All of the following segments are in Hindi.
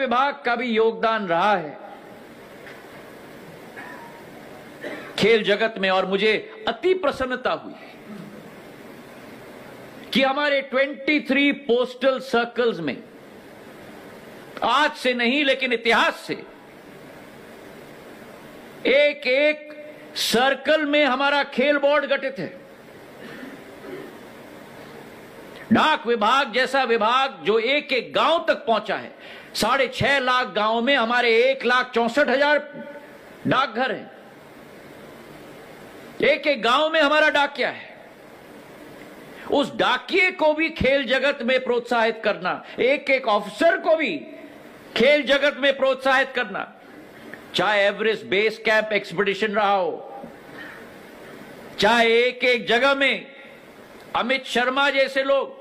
विभाग का भी योगदान रहा है खेल जगत में, और मुझे अति प्रसन्नता हुई कि हमारे 23 पोस्टल सर्कल्स में आज से नहीं लेकिन इतिहास से एक एक सर्कल में हमारा खेल बोर्ड गठित है। डाक विभाग जैसा विभाग जो एक एक गांव तक पहुंचा है, 6.5 लाख गांव में हमारे 1,64,000 डाकघर हैं। एक एक गांव में हमारा डाकिया है। उस डाकिये को भी खेल जगत में प्रोत्साहित करना, एक एक ऑफिसर को भी खेल जगत में प्रोत्साहित करना, चाहे एवरेस्ट बेस कैंप एक्सपीडिशन रहा हो, चाहे एक एक जगह में अमित शर्मा जैसे लोग,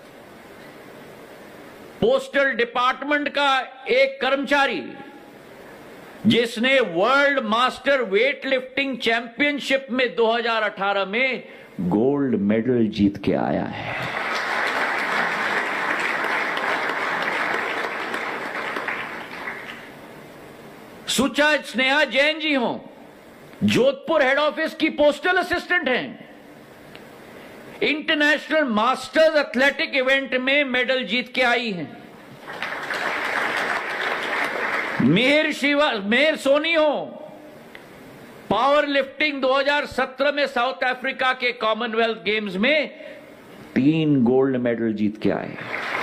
पोस्टल डिपार्टमेंट का एक कर्मचारी जिसने world master weightlifting championship में 2018 में गोल्ड मेडल जीत के आया है। सुचा स्नेहा जैन जी हो, जोधपुर हेड ऑफिस की पोस्टल असिस्टेंट हैं, इंटरनेशनल मास्टर्स एथलेटिक इवेंट में मेडल जीत के आई हैं। मेहर सोनी हो, पावर लिफ्टिंग 2017 में साउथ अफ्रीका के कॉमनवेल्थ गेम्स में 3 गोल्ड मेडल जीत के आए।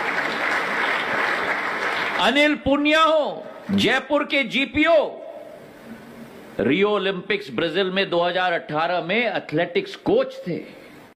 अनिल पुनिया हो, जयपुर के जीपीओ, रियो ओलंपिक्स ब्राजील में 2018 में एथलेटिक्स कोच थे।